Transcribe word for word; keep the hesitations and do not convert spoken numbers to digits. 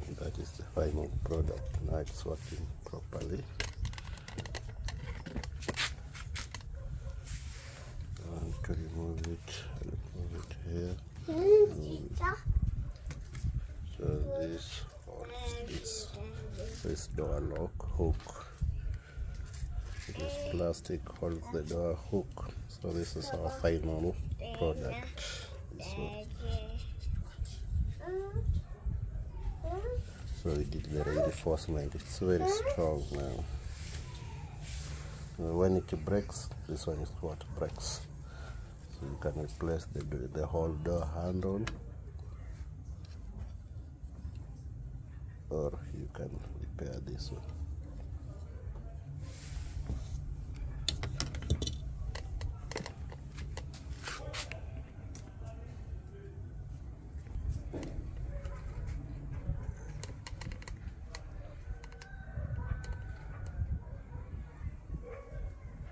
That is the final product. Now it's working properly. And to remove it, remove it here. Remove it. So this holds this this door lock hook. This plastic holds the door hook. So this is our final product. This one. So we did the reinforcement. It's very strong now. When it breaks, this one is what breaks. So you can replace the the whole door handle, or you can repair this one.